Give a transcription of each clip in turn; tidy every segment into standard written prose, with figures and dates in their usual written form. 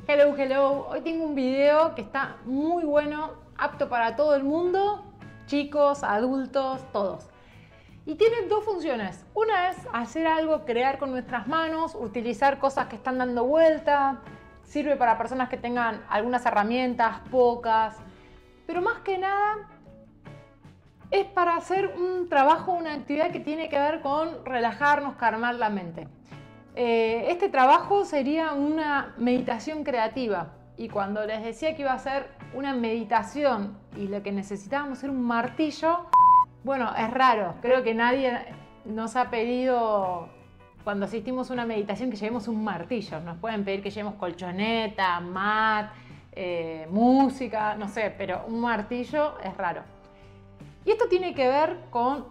Hello, hello. Hoy tengo un video que está muy bueno, apto para todo el mundo, chicos, adultos, todos. Y tiene dos funciones. Una es hacer algo, crear con nuestras manos, utilizar cosas que están dando vuelta. Sirve para personas que tengan algunas herramientas, pocas. Pero más que nada es para hacer un trabajo, una actividad que tiene que ver con relajarnos, calmar la mente. Este trabajo sería una meditación creativa, y cuando les decía que iba a ser una meditación y lo que necesitábamos era un martillo, bueno, es raro, creo que nadie nos ha pedido cuando asistimos a una meditación que llevemos un martillo. Nos pueden pedir que llevemos colchoneta, mat, música, no sé, pero un martillo es raro. Y esto tiene que ver con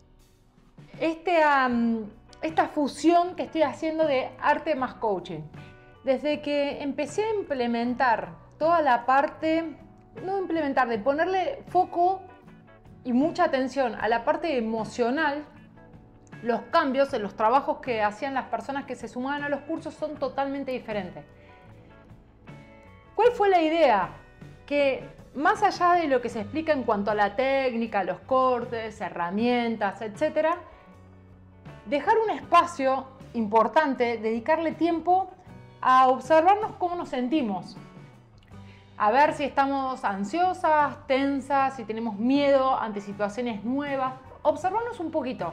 esta fusión que estoy haciendo de arte más coaching. Desde que empecé a implementar toda la parte, de ponerle foco y mucha atención a la parte emocional, los cambios en los trabajos que hacían las personas que se sumaban a los cursos son totalmente diferentes. ¿Cuál fue la idea? Que más allá de lo que se explica en cuanto a la técnica, los cortes, herramientas, etc., dejar un espacio importante, dedicarle tiempo a observarnos cómo nos sentimos. A ver si estamos ansiosas, tensas, si tenemos miedo ante situaciones nuevas. Observarnos un poquito.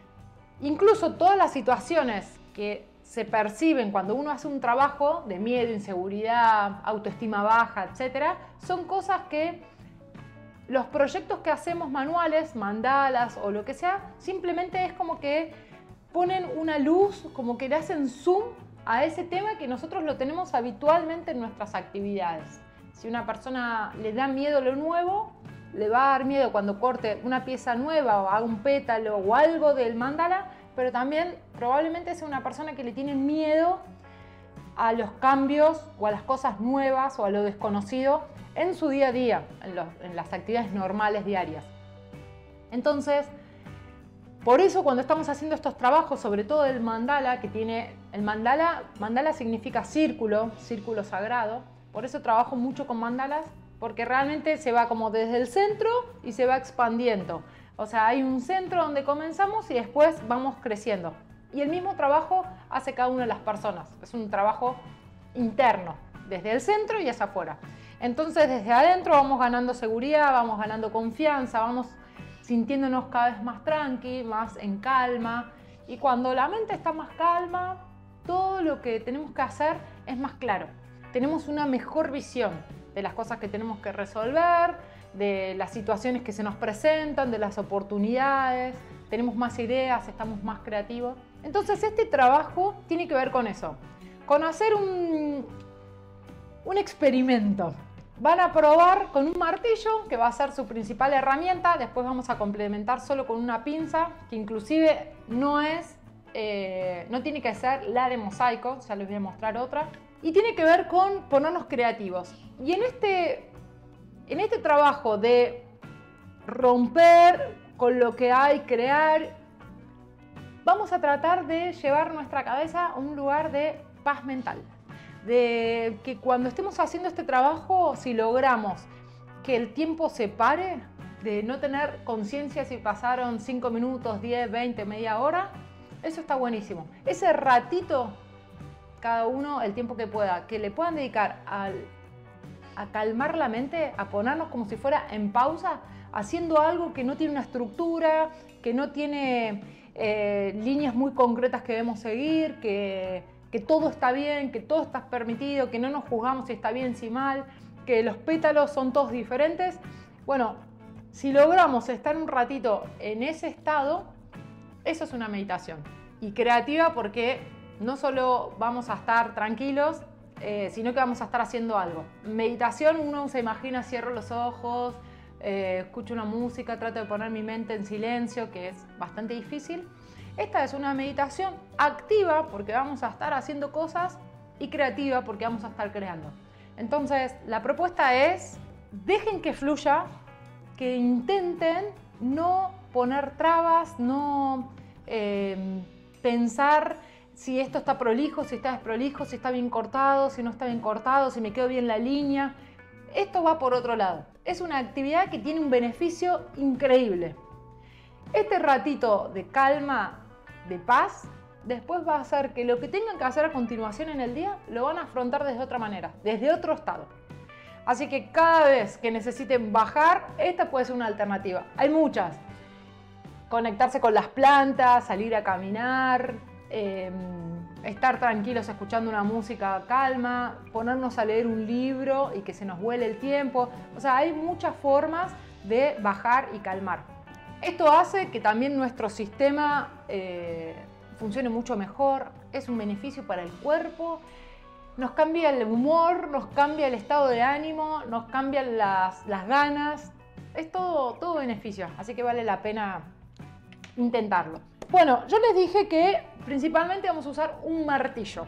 Incluso todas las situaciones que se perciben cuando uno hace un trabajo de miedo, inseguridad, autoestima baja, etc., son cosas que los proyectos que hacemos manuales, mandalas o lo que sea, simplemente es como que ponen una luz, como que le hacen zoom a ese tema que nosotros lo tenemos habitualmente en nuestras actividades. Si una persona le da miedo lo nuevo, le va a dar miedo cuando corte una pieza nueva o haga un pétalo o algo del mandala, pero también probablemente sea una persona que le tiene miedo a los cambios o a las cosas nuevas o a lo desconocido en su día a día, en las actividades normales diarias. Entonces, por eso cuando estamos haciendo estos trabajos, sobre todo el mandala, que tiene el mandala significa círculo, círculo sagrado, por eso trabajo mucho con mandalas, porque realmente se va como desde el centro y se va expandiendo. O sea, hay un centro donde comenzamos y después vamos creciendo. Y el mismo trabajo hace cada una de las personas. Es un trabajo interno, desde el centro y hacia afuera. Entonces, desde adentro vamos ganando seguridad, vamos ganando confianza, vamos sintiéndonos cada vez más tranqui, más en calma. Y cuando la mente está más calma, todo lo que tenemos que hacer es más claro. Tenemos una mejor visión de las cosas que tenemos que resolver, de las situaciones que se nos presentan, de las oportunidades, tenemos más ideas, estamos más creativos. Entonces este trabajo tiene que ver con eso, con hacer un experimento. Van a probar con un martillo, que va a ser su principal herramienta, después vamos a complementar solo con una pinza, que inclusive no tiene que ser la de mosaico, ya les voy a mostrar otra. Y tiene que ver con ponernos creativos. Y en este trabajo de romper con lo que hay, crear, vamos a tratar de llevar nuestra cabeza a un lugar de paz mental. De que cuando estemos haciendo este trabajo, si logramos que el tiempo se pare, de no tener conciencia si pasaron 5 minutos, 10, 20, media hora, eso está buenísimo. Ese ratito, cada uno el tiempo que pueda, que le puedan dedicar a calmar la mente, a ponernos como si fuera en pausa, haciendo algo que no tiene una estructura, que no tiene líneas muy concretas que debemos seguir, que todo está bien, que todo está permitido, que no nos juzgamos si está bien, si mal, que los pétalos son todos diferentes. Bueno, si logramos estar un ratito en ese estado, eso es una meditación. Y creativa porque no solo vamos a estar tranquilos, sino que vamos a estar haciendo algo. Meditación, uno se imagina, cierro los ojos, escucho una música, trato de poner mi mente en silencio, que es bastante difícil. Esta es una meditación activa porque vamos a estar haciendo cosas y creativa porque vamos a estar creando. Entonces, la propuesta es, dejen que fluya, que intenten no poner trabas, no pensar si esto está prolijo, si está desprolijo, si está bien cortado, si no está bien cortado, si me quedó bien la línea. Esto va por otro lado. Es una actividad que tiene un beneficio increíble. Este ratito de calma, de paz, después va a hacer que lo que tengan que hacer a continuación en el día lo van a afrontar desde otra manera, desde otro estado. Así que cada vez que necesiten bajar, esta puede ser una alternativa. Hay muchas. Conectarse con las plantas, salir a caminar, estar tranquilos escuchando una música calma, ponernos a leer un libro y que se nos vuele el tiempo. O sea, hay muchas formas de bajar y calmar. Esto hace que también nuestro sistema funcione mucho mejor, es un beneficio para el cuerpo, nos cambia el humor, nos cambia el estado de ánimo, nos cambian las ganas, es todo beneficio, así que vale la pena intentarlo. Bueno, yo les dije que principalmente vamos a usar un martillo.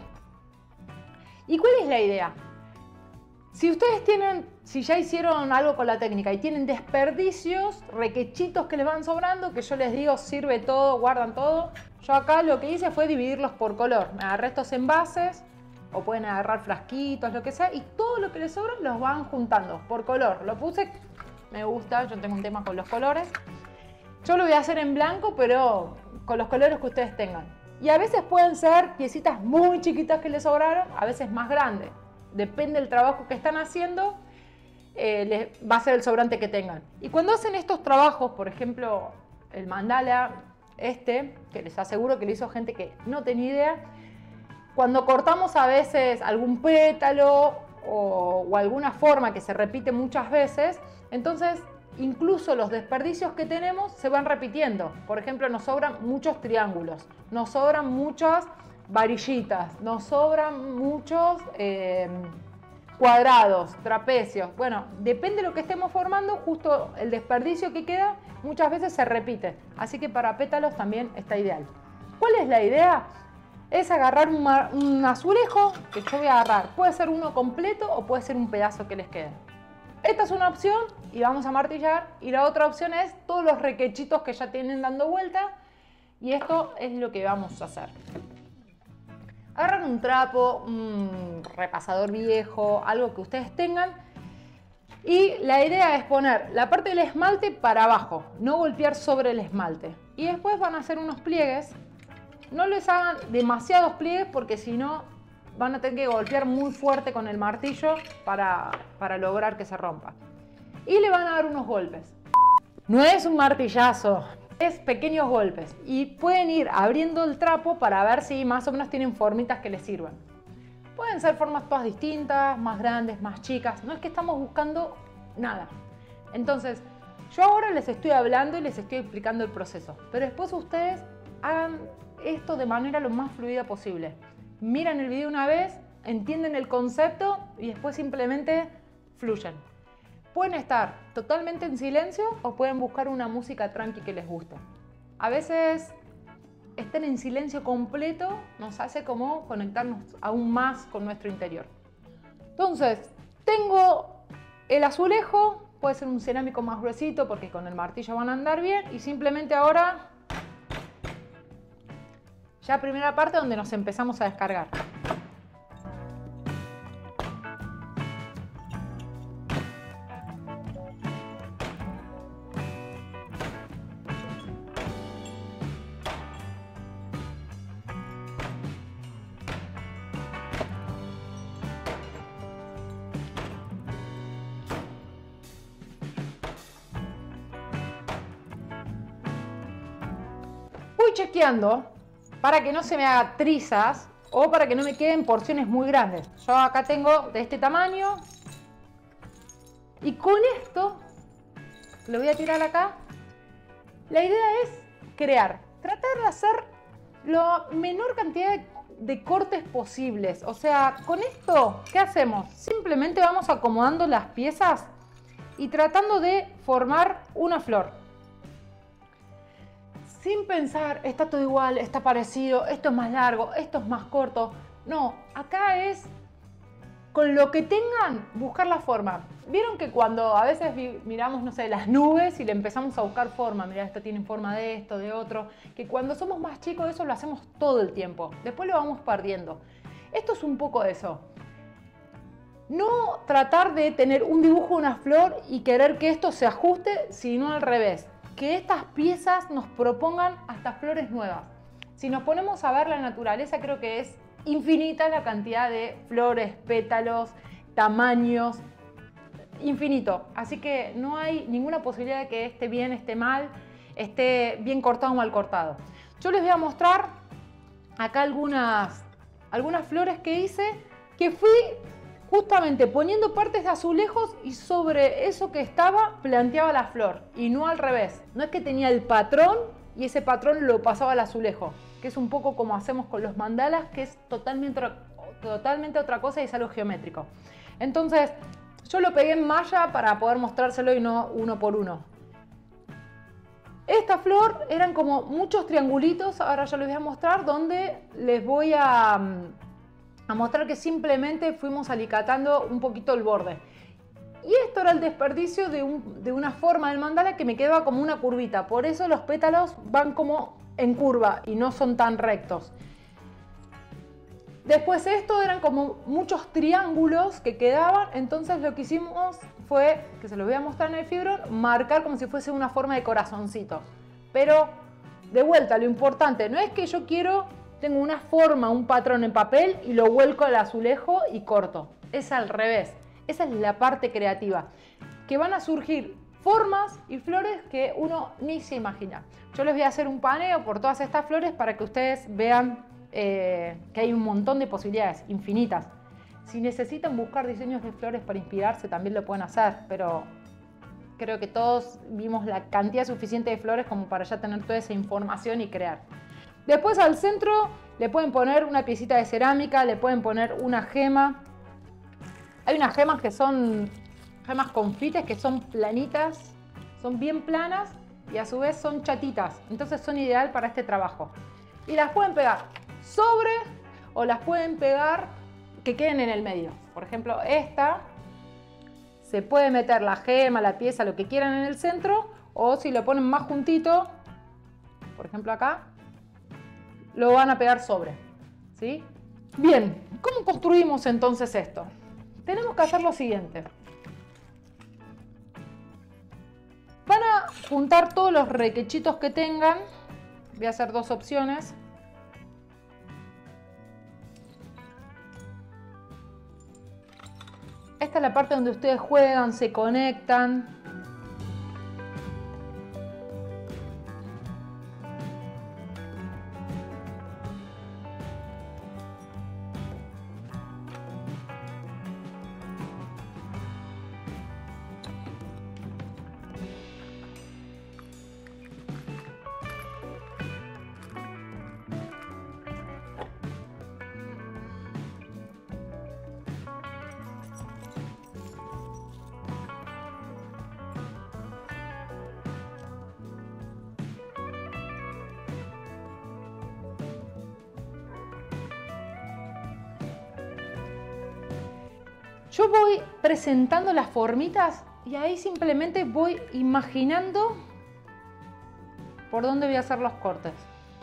¿Y cuál es la idea? Si ustedes si ya hicieron algo con la técnica y tienen desperdicios, requechitos que les van sobrando, que yo les digo sirve todo, guardan todo, yo acá lo que hice fue dividirlos por color. Me agarré estos envases, o pueden agarrar frasquitos, lo que sea, y todo lo que les sobra los van juntando por color. Lo puse, me gusta, yo tengo un tema con los colores. Yo lo voy a hacer en blanco, pero con los colores que ustedes tengan. Y a veces pueden ser piecitas muy chiquitas que les sobraron, a veces más grandes. Depende del trabajo que están haciendo, va a ser el sobrante que tengan. Y cuando hacen estos trabajos, por ejemplo, el mandala, que les aseguro que lo hizo gente que no tenía idea, cuando cortamos a veces algún pétalo o alguna forma que se repite muchas veces, entonces incluso los desperdicios que tenemos se van repitiendo. Por ejemplo, nos sobran muchos triángulos, nos sobran muchas varillitas, nos sobran muchos cuadrados, trapecios. Bueno, depende de lo que estemos formando, justo el desperdicio que queda muchas veces se repite. Así que para pétalos también está ideal. ¿Cuál es la idea? Es agarrar un azulejo que yo voy a agarrar. Puede ser uno completo o puede ser un pedazo que les quede. Esta es una opción y vamos a martillar. Y la otra opción es todos los requechitos que ya tienen dando vuelta. Y esto es lo que vamos a hacer. Agarran un trapo, un repasador viejo, algo que ustedes tengan. Y la idea es poner la parte del esmalte para abajo, no golpear sobre el esmalte. Y después van a hacer unos pliegues. No les hagan demasiados pliegues porque si no van a tener que golpear muy fuerte con el martillo para lograr que se rompa. Y le van a dar unos golpes. No es un martillazo, es pequeños golpes. Y pueden ir abriendo el trapo para ver si más o menos tienen formitas que les sirvan. Pueden ser formas todas distintas, más grandes, más chicas. No es que estamos buscando nada. Entonces, yo ahora les estoy hablando y les estoy explicando el proceso. Pero después ustedes hagan esto de manera lo más fluida posible. Miran el video una vez, entienden el concepto y después simplemente fluyen. Pueden estar totalmente en silencio o pueden buscar una música tranqui que les guste. A veces estar en silencio completo nos hace como conectarnos aún más con nuestro interior. Entonces, tengo el azulejo, puede ser un cerámico más gruesito porque con el martillo van a andar bien y simplemente ahora ya primera parte donde nos empezamos a descargar. Voy chequeando para que no se me haga trizas o para que no me queden porciones muy grandes. Yo acá tengo de este tamaño y con esto lo voy a tirar acá. La idea es crear, tratar de hacer la menor cantidad de cortes posibles. O sea, con esto, ¿qué hacemos? Simplemente vamos acomodando las piezas y tratando de formar una flor. Sin pensar, está todo igual, está parecido, esto es más largo, esto es más corto. No, acá es con lo que tengan, buscar la forma. Vieron que cuando a veces miramos, no sé, las nubes y le empezamos a buscar forma, mirá, esto tiene forma de esto, de otro, que cuando somos más chicos eso lo hacemos todo el tiempo, después lo vamos perdiendo. Esto es un poco eso. No tratar de tener un dibujo de una flor y querer que esto se ajuste, sino al revés. Que estas piezas nos propongan hasta flores nuevas. Si nos ponemos a ver la naturaleza, creo que es infinita la cantidad de flores, pétalos, tamaños, infinito. Así que no hay ninguna posibilidad de que esté bien, esté mal, esté bien cortado o mal cortado. Yo les voy a mostrar acá algunas flores que hice, que fui justamente poniendo partes de azulejos y sobre eso que estaba planteaba la flor y no al revés. No es que tenía el patrón y ese patrón lo pasaba al azulejo, que es un poco como hacemos con los mandalas, que es totalmente otra cosa y es algo geométrico. Entonces yo lo pegué en malla para poder mostrárselo y no uno por uno. Esta flor eran como muchos triangulitos, ahora ya les voy a mostrar, donde les voy a mostrar que simplemente fuimos alicatando un poquito el borde. Y esto era el desperdicio de una forma del mandala que me quedaba como una curvita. Por eso los pétalos van como en curva y no son tan rectos. Después esto eran como muchos triángulos que quedaban. Entonces lo que hicimos fue, que se los voy a mostrar en el fibrón, marcar como si fuese una forma de corazoncitos. Pero de vuelta, lo importante no es que yo tengo una forma, un patrón en papel y lo vuelco al azulejo y corto. Es al revés. Esa es la parte creativa. Que van a surgir formas y flores que uno ni se imagina. Yo les voy a hacer un paneo por todas estas flores para que ustedes vean que hay un montón de posibilidades, infinitas. Si necesitan buscar diseños de flores para inspirarse, también lo pueden hacer, pero creo que todos vimos la cantidad suficiente de flores como para ya tener toda esa información y crear. Después al centro le pueden poner una piecita de cerámica, le pueden poner una gema. Hay unas gemas que son gemas confites, que son planitas, son bien planas y a su vez son chatitas. Entonces son ideal para este trabajo. Y las pueden pegar sobre o las pueden pegar que queden en el medio. Por ejemplo, esta se puede meter la gema, la pieza, lo que quieran en el centro, o si lo ponen más juntito, por ejemplo acá, lo van a pegar sobre, ¿sí? Bien, ¿cómo construimos entonces esto? Tenemos que hacer lo siguiente. Van a juntar todos los requechitos que tengan. Voy a hacer dos opciones. Esta es la parte donde ustedes juegan, se conectan. Yo voy presentando las formitas y ahí simplemente voy imaginando por dónde voy a hacer los cortes.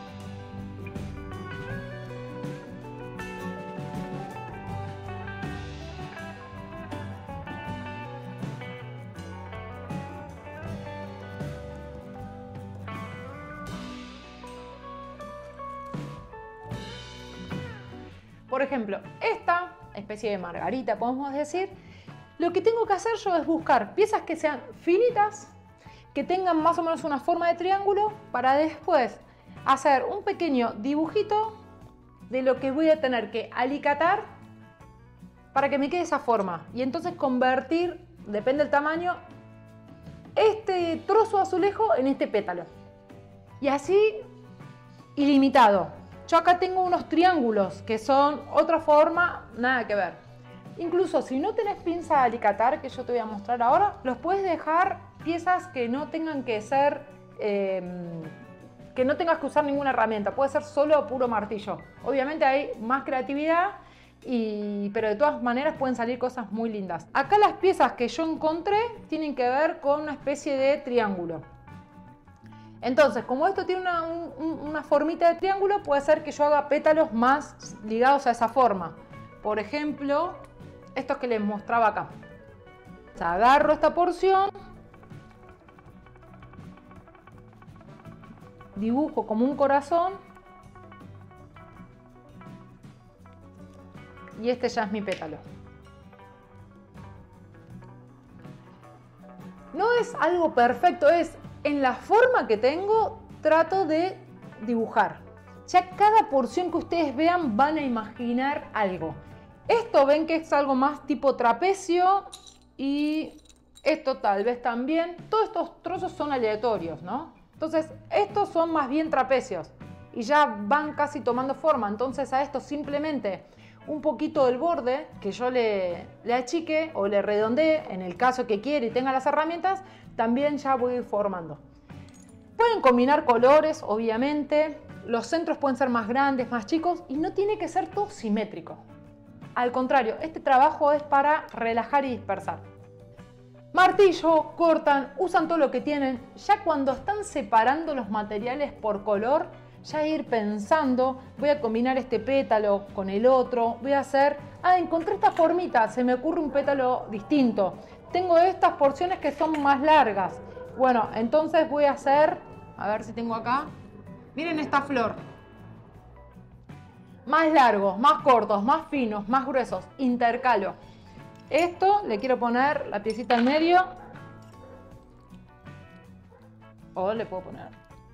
Por ejemplo, esta especie de margarita, podemos decir, lo que tengo que hacer yo es buscar piezas que sean finitas, que tengan más o menos una forma de triángulo, para después hacer un pequeño dibujito de lo que voy a tener que alicatar para que me quede esa forma. Y entonces convertir, depende del tamaño, este trozo de azulejo en este pétalo. Y así ilimitado. Yo acá tengo unos triángulos que son otra forma, nada que ver. Incluso si no tenés pinza de alicatar, que yo te voy a mostrar ahora, los puedes dejar piezas que no tengan que ser, que no tengas que usar ninguna herramienta. Puede ser solo puro martillo. Obviamente hay más creatividad pero de todas maneras pueden salir cosas muy lindas. Acá las piezas que yo encontré tienen que ver con una especie de triángulo. Entonces, como esto tiene una formita de triángulo, puede ser que yo haga pétalos más ligados a esa forma. Por ejemplo, estos que les mostraba acá. O sea, agarro esta porción, dibujo como un corazón y este ya es mi pétalo. No es algo perfecto, es en la forma que tengo, trato de dibujar. Ya cada porción que ustedes vean van a imaginar algo. Esto ven que es algo más tipo trapecio y esto tal vez también. Todos estos trozos son aleatorios, ¿no? Entonces estos son más bien trapecios y ya van casi tomando forma. Entonces a esto simplemente un poquito del borde que yo le achique o le redondee, en el caso que quiera y tenga las herramientas, también ya voy formando. Pueden combinar colores, obviamente. Los centros pueden ser más grandes, más chicos y no tiene que ser todo simétrico. Al contrario, este trabajo es para relajar y dispersar. Martillo, cortan, usan todo lo que tienen. Ya cuando están separando los materiales por color, ya ir pensando, voy a combinar este pétalo con el otro, voy a hacer, encontré esta formita, se me ocurre un pétalo distinto. Tengo estas porciones que son más largas. Bueno, entonces voy a hacer, a ver si tengo acá, miren esta flor. Más largos, más cortos, más finos, más gruesos, intercalo. Esto le quiero poner la piecita en medio. O le puedo poner,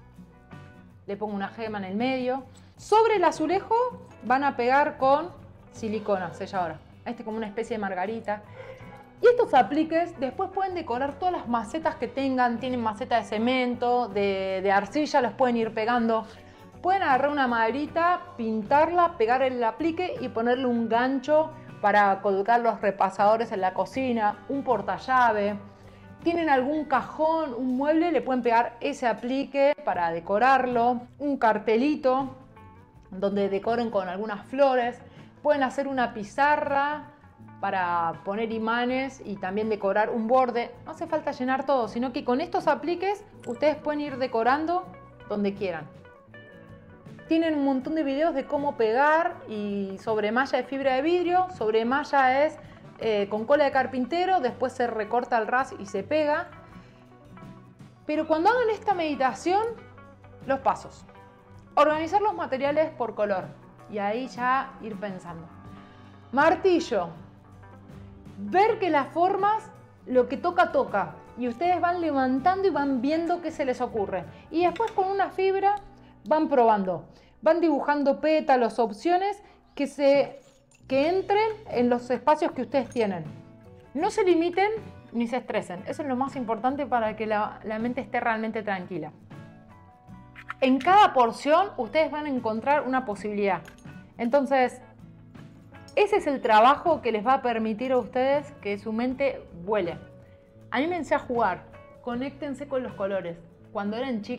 le pongo una gema en el medio. Sobre el azulejo van a pegar con silicona selladora. Este como una especie de margarita. Y estos apliques después pueden decorar todas las macetas que tengan. Tienen maceta de cemento, de arcilla, los pueden ir pegando. Pueden agarrar una maderita, pintarla, pegar el aplique y ponerle un gancho para colocar los repasadores en la cocina, un portallave. Tienen algún cajón, un mueble, le pueden pegar ese aplique para decorarlo. Un cartelito donde decoren con algunas flores. Pueden hacer una pizarra para poner imanes y también decorar un borde. No hace falta llenar todo, sino que con estos apliques ustedes pueden ir decorando donde quieran. Tienen un montón de videos de cómo pegar y sobre malla de fibra de vidrio. Sobre malla es con cola de carpintero, después se recorta el ras y se pega. Pero cuando hagan esta meditación, los pasos. Organizar los materiales por color y ahí ya ir pensando. Martillo. Ver que las formas, lo que toca, toca. Y ustedes van levantando y van viendo qué se les ocurre. Y después con una fibra van probando. Van dibujando pétalos, opciones que entren en los espacios que ustedes tienen. No se limiten ni se estresen. Eso es lo más importante para que la mente esté realmente tranquila. En cada porción ustedes van a encontrar una posibilidad. Entonces, ese es el trabajo que les va a permitir a ustedes que su mente vuele. Anímense a jugar, conéctense con los colores. Cuando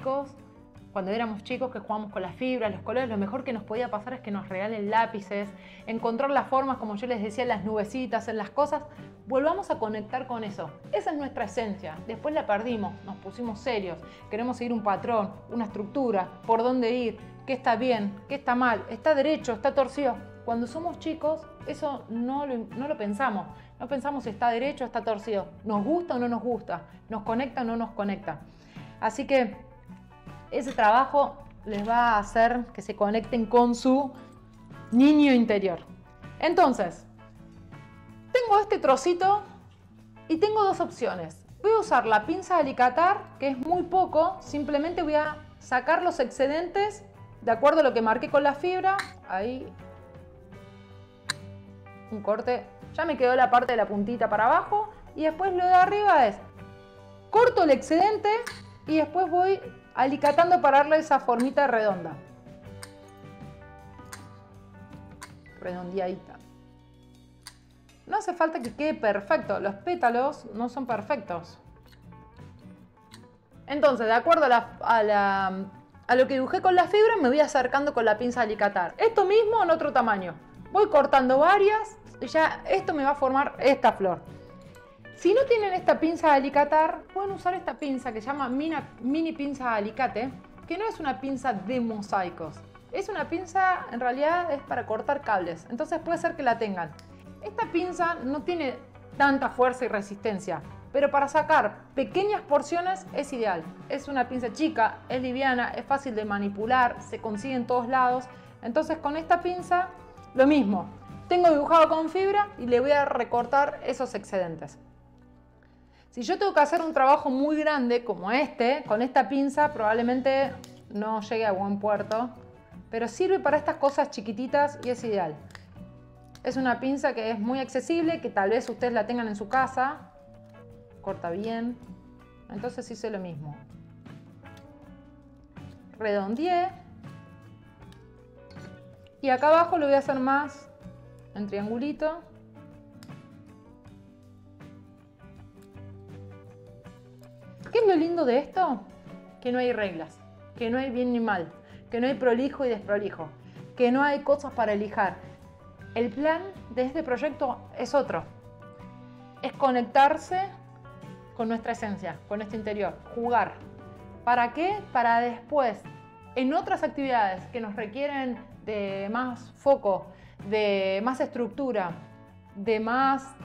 éramos chicos que jugábamos con las fibras, los colores, lo mejor que nos podía pasar es que nos regalen lápices, encontrar las formas, como yo les decía, las nubecitas, en las cosas. Volvamos a conectar con eso. Esa es nuestra esencia. Después la perdimos, nos pusimos serios, queremos seguir un patrón, una estructura, por dónde ir, qué está bien, qué está mal, está derecho, está torcido. Cuando somos chicos, eso no lo pensamos. No pensamos si está derecho o está torcido. ¿Nos gusta o no nos gusta? ¿Nos conecta o no nos conecta? Así que ese trabajo les va a hacer que se conecten con su niño interior. Entonces, tengo este trocito y tengo dos opciones. Voy a usar la pinza de alicatar, que es muy poco. Simplemente voy a sacar los excedentes de acuerdo a lo que marqué con la fibra. Ahí. Un corte. Ya me quedó la parte de la puntita para abajo. Y después lo de arriba es, corto el excedente y después voy alicatando para darle esa formita redonda. Redondeadita. No hace falta que quede perfecto. Los pétalos no son perfectos. Entonces, de acuerdo a lo que dibujé con la fibra, me voy acercando con la pinza de alicatar. Esto mismo en otro tamaño. Voy cortando varias y ya esto me va a formar esta flor. Si no tienen esta pinza de alicatar, pueden usar esta pinza que se llama mini pinza de alicate, que no es una pinza de mosaicos. Es una pinza, en realidad es para cortar cables, entonces puede ser que la tengan. Esta pinza no tiene tanta fuerza y resistencia, pero para sacar pequeñas porciones es ideal. Es una pinza chica, es liviana, es fácil de manipular, se consigue en todos lados. Entonces con esta pinza, lo mismo. Tengo dibujado con fibra y le voy a recortar esos excedentes. Si yo tengo que hacer un trabajo muy grande como este, con esta pinza probablemente no llegue a buen puerto, pero sirve para estas cosas chiquititas y es ideal. Es una pinza que es muy accesible, que tal vez ustedes la tengan en su casa, corta bien, entonces hice lo mismo. Redondeé y acá abajo lo voy a hacer más en triangulito. ¿Qué es lo lindo de esto? Que no hay reglas, que no hay bien ni mal, que no hay prolijo y desprolijo, que no hay cosas para lijar. El plan de este proyecto es otro, es conectarse con nuestra esencia, con nuestro interior, jugar. ¿Para qué? Para después, en otras actividades que nos requieren de más foco, de más estructura, de más...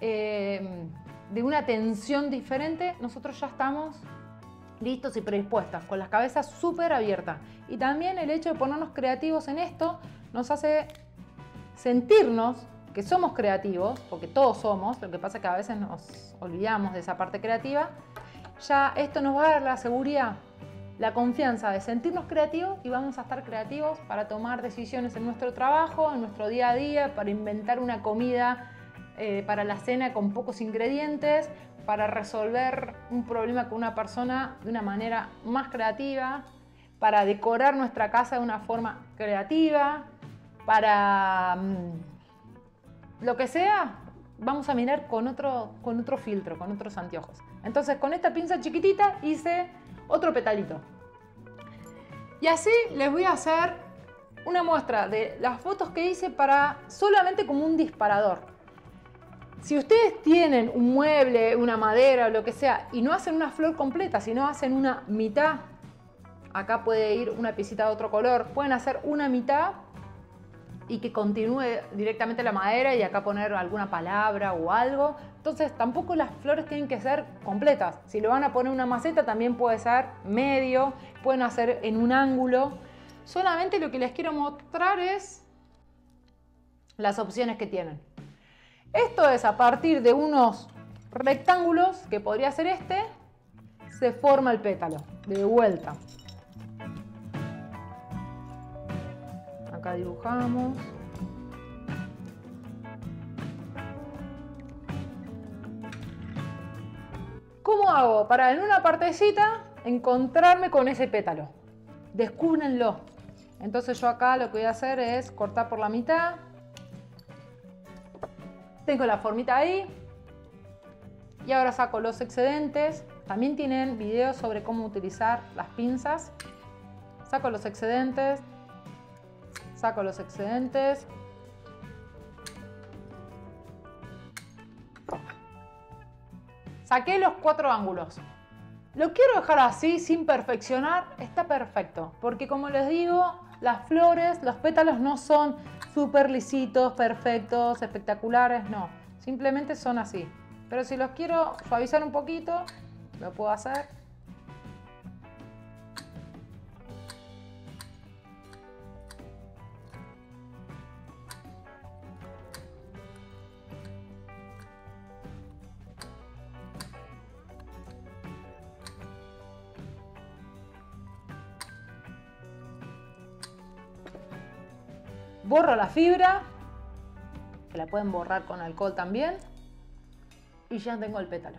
de una atención diferente, nosotros ya estamos listos y predispuestas, con las cabezas súper abiertas. Y también el hecho de ponernos creativos en esto nos hace sentirnos que somos creativos, porque todos somos, lo que pasa es que a veces nos olvidamos de esa parte creativa. Ya esto nos va a dar la seguridad, la confianza de sentirnos creativos y vamos a estar creativos para tomar decisiones en nuestro trabajo, en nuestro día a día, para inventar una comida para la cena con pocos ingredientes, para resolver un problema con una persona de una manera más creativa, para decorar nuestra casa de una forma creativa, para lo que sea, vamos a mirar con otro filtro, con otros anteojos. Entonces con esta pinza chiquitita hice otro petalito. Y así les voy a hacer una muestra de las fotos que hice para solamente como un disparador. Si ustedes tienen un mueble, una madera o lo que sea y no hacen una flor completa, sino hacen una mitad, acá puede ir una piecita de otro color, pueden hacer una mitad y que continúe directamente la madera y acá poner alguna palabra o algo. Entonces tampoco las flores tienen que ser completas. Si lo van a poner una maceta también puede ser medio, pueden hacer en un ángulo. Solamente lo que les quiero mostrar es las opciones que tienen. Esto es a partir de unos rectángulos, que podría ser este, se forma el pétalo, de vuelta. Acá dibujamos. ¿Cómo hago para en una partecita encontrarme con ese pétalo? Descúbrenlo. Entonces yo acá lo que voy a hacer es cortar por la mitad. Tengo la formita ahí y ahora saco los excedentes. También tienen videos sobre cómo utilizar las pinzas. Saco los excedentes, saco los excedentes. Saqué los 4 ángulos. Lo quiero dejar así, sin perfeccionar, está perfecto. Porque como les digo, las flores, los pétalos no son súper lisitos, perfectos, espectaculares, no. Simplemente son así. Pero si los quiero suavizar un poquito, lo puedo hacer. Borro la fibra, que la pueden borrar con alcohol también, y ya tengo el pétalo.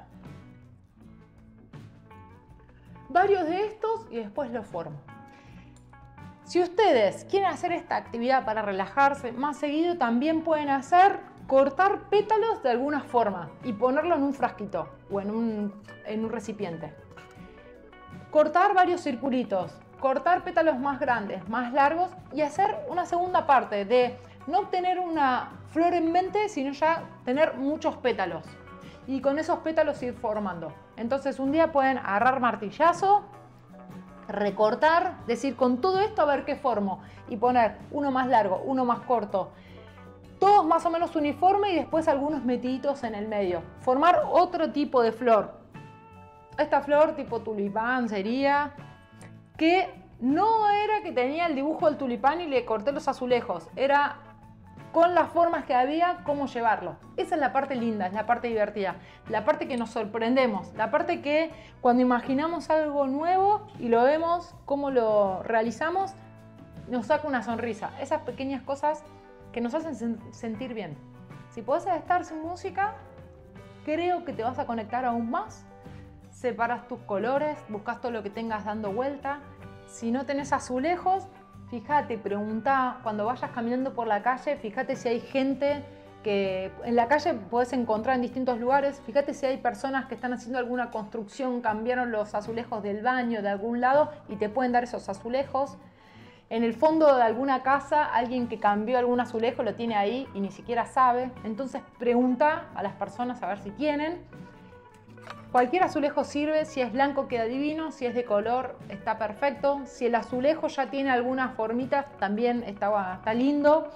Varios de estos y después los formo. Si ustedes quieren hacer esta actividad para relajarse más seguido, también pueden hacer cortar pétalos de alguna forma y ponerlo en un frasquito o en un recipiente. Cortar varios circulitos. Cortar pétalos más grandes, más largos y hacer una segunda parte de no obtener una flor en mente, sino ya tener muchos pétalos. Y con esos pétalos ir formando. Entonces un día pueden agarrar martillazo, recortar, decir con todo esto a ver qué formo. Y poner uno más largo, uno más corto. Todos más o menos uniforme y después algunos metiditos en el medio. Formar otro tipo de flor. Esta flor tipo tulipán sería que no era que tenía el dibujo del tulipán y le corté los azulejos. Era con las formas que había, cómo llevarlo. Esa es la parte linda, es la parte divertida. La parte que nos sorprendemos. La parte que cuando imaginamos algo nuevo y lo vemos, cómo lo realizamos, nos saca una sonrisa. Esas pequeñas cosas que nos hacen sentir bien. Si podés estar sin música, creo que te vas a conectar aún más. Separas tus colores, buscas todo lo que tengas dando vuelta. Si no tenés azulejos, fíjate, preguntá cuando vayas caminando por la calle, fíjate si hay gente que en la calle podés encontrar en distintos lugares. Fíjate si hay personas que están haciendo alguna construcción, cambiaron los azulejos del baño de algún lado y te pueden dar esos azulejos. En el fondo de alguna casa, alguien que cambió algún azulejo lo tiene ahí y ni siquiera sabe. Entonces pregunta a las personas a ver si tienen. Cualquier azulejo sirve, si es blanco queda divino, si es de color está perfecto. Si el azulejo ya tiene algunas formitas también está lindo.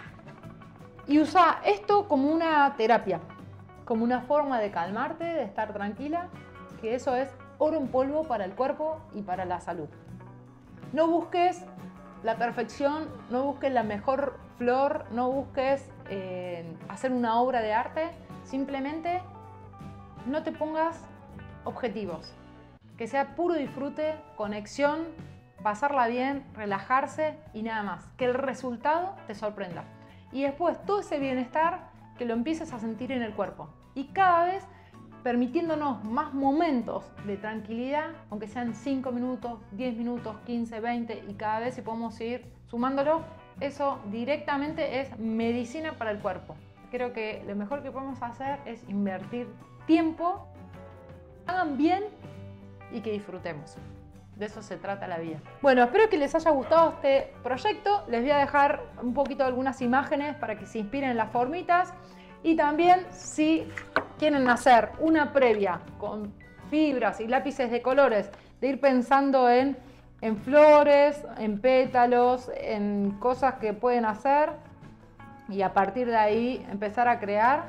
Y usa esto como una terapia, como una forma de calmarte, de estar tranquila, que eso es oro en polvo para el cuerpo y para la salud. No busques la perfección, no busques la mejor flor, no busques hacer una obra de arte, simplemente no te pongas objetivos, que sea puro disfrute, conexión, pasarla bien, relajarse y nada más, que el resultado te sorprenda. Y después todo ese bienestar que lo empieces a sentir en el cuerpo y cada vez permitiéndonos más momentos de tranquilidad, aunque sean 5 minutos, 10 minutos, 15, 20 y cada vez si podemos seguir sumándolo, eso directamente es medicina para el cuerpo. Creo que lo mejor que podemos hacer es invertir tiempo, hagan bien y que disfrutemos. De eso se trata la vida. Bueno, espero que les haya gustado este proyecto. Les voy a dejar un poquito algunas imágenes para que se inspiren en las formitas. Y también si quieren hacer una previa con fibras y lápices de colores, de ir pensando en flores, en pétalos, en cosas que pueden hacer y a partir de ahí empezar a crear,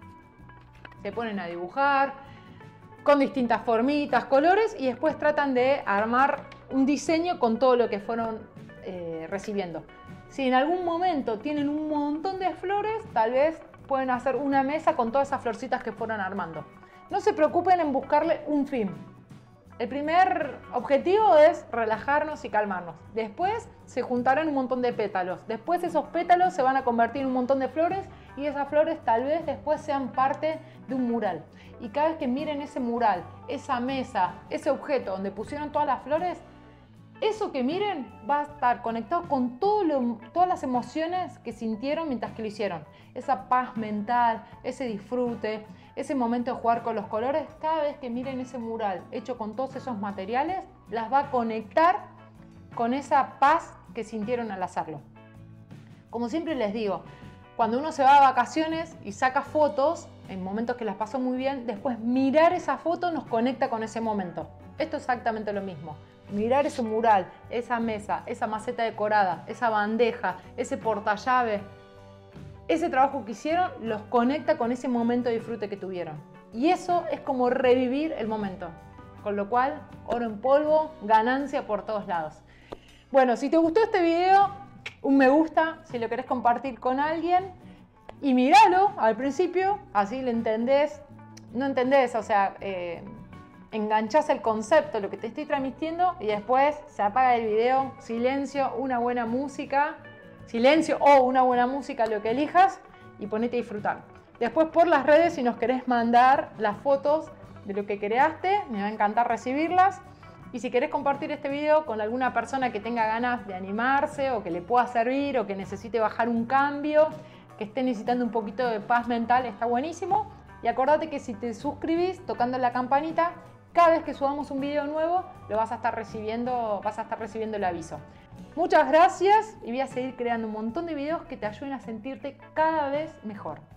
se ponen a dibujar con distintas formitas, colores y después tratan de armar un diseño con todo lo que fueron recibiendo. Si en algún momento tienen un montón de flores, tal vez pueden hacer una mesa con todas esas florcitas que fueron armando. No se preocupen en buscarle un fin. El primer objetivo es relajarnos y calmarnos. Después se juntarán un montón de pétalos. Después esos pétalos se van a convertir en un montón de flores y esas flores tal vez después sean parte de un mural. Y cada vez que miren ese mural, esa mesa, ese objeto donde pusieron todas las flores, eso que miren va a estar conectado con todas las emociones que sintieron mientras que lo hicieron. Esa paz mental, ese disfrute, ese momento de jugar con los colores. Cada vez que miren ese mural hecho con todos esos materiales, las va a conectar con esa paz que sintieron al hacerlo. Como siempre les digo, cuando uno se va a vacaciones y saca fotos, en momentos que las pasó muy bien, después mirar esa foto nos conecta con ese momento. Esto es exactamente lo mismo. Mirar ese mural, esa mesa, esa maceta decorada, esa bandeja, ese portallave, ese trabajo que hicieron los conecta con ese momento de disfrute que tuvieron. Y eso es como revivir el momento. Con lo cual, oro en polvo, ganancia por todos lados. Bueno, si te gustó este video, un me gusta, si lo querés compartir con alguien. Y míralo al principio, así lo entendés. No entendés, o sea, enganchás el concepto, lo que te estoy transmitiendo y después se apaga el video, silencio, una buena música, silencio o una buena música, lo que elijas y ponete a disfrutar. Después por las redes, si nos querés mandar las fotos de lo que creaste, me va a encantar recibirlas. Y si querés compartir este video con alguna persona que tenga ganas de animarse o que le pueda servir o que necesite bajar un cambio, que esté necesitando un poquito de paz mental, está buenísimo. Y acordate que si te suscribís tocando la campanita, cada vez que subamos un video nuevo, lo vas a estar recibiendo el aviso. Muchas gracias y voy a seguir creando un montón de videos que te ayuden a sentirte cada vez mejor.